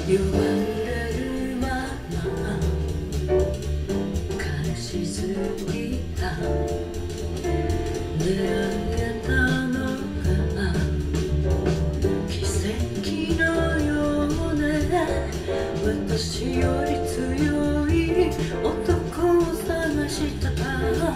呼ばれるまま悲しすぎた出会えたのが奇跡のようね私より強い男を探してた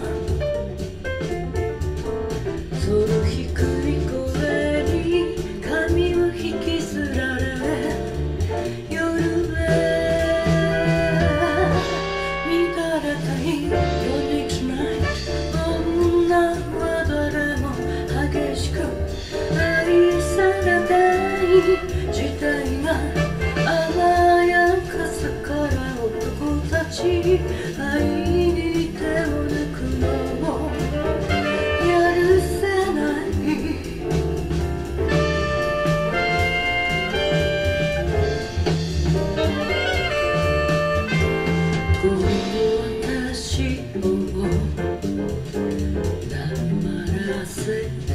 その低い声に髪を引きずられ夜へ乱れたい夜に女は誰も激しく愛されない時代が甘やかすから男たち愛に手を抜くのも許せないこの私を黙らせて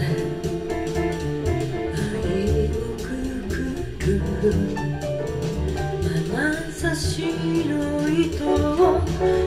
愛をくくる眼差しの糸を